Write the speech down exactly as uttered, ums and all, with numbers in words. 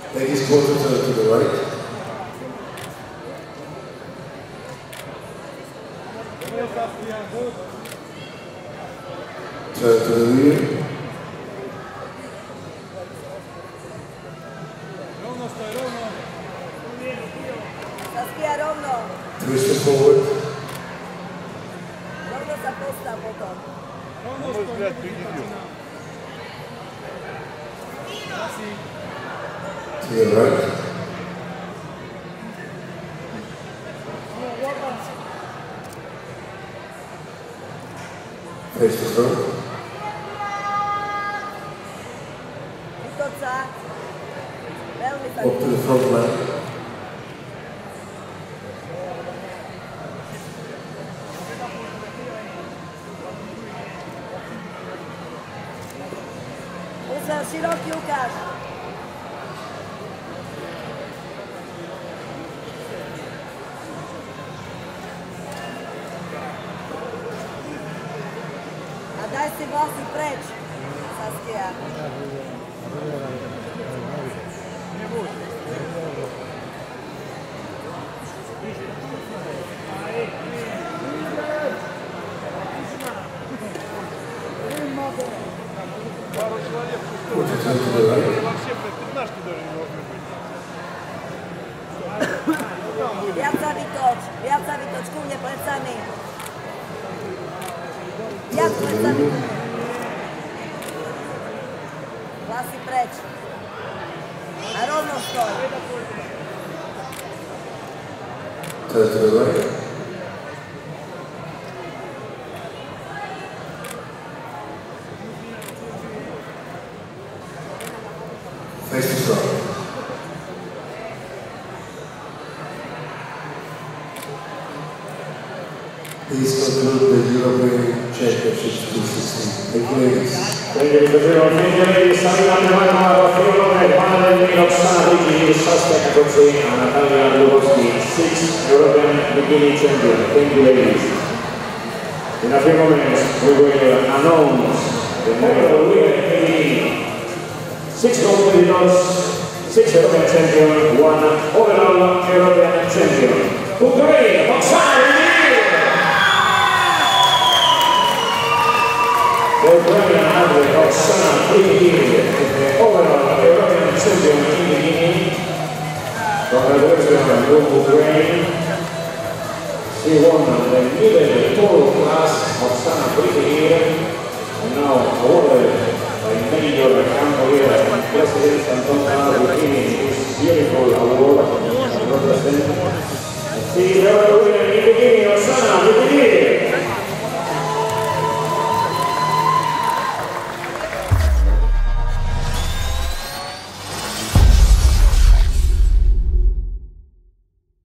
Take his quarter to, to the right. Turn to the rear. Twist it forward. To your right. Face the front. Up to the front line. Široký ukáž. A daj si vlasy preč, Saskia. Viac sa vytoč, viac sa vytoč, ku mne plecami. Viac plecami. Vlasy preč. A rovno stoj. Turn to the right. Face the front. Please conclude the European Championships two sixteen. Thank you, ladies. Thank you, ladies. Salutami Marko Fiolone, pane Roxana Bikini, suspect coaching, and Natalia Lubowski, six European Bikini champion. Thank you, ladies. In a few moments, we will announce the name of the winner. Six competitors, six European champion, one overall European champion. Hungary, Roxana The Ukrainian athlete Roxana Bikini, the overall European champion in Bikini. Congratulations to Ukraine. She won the middle pole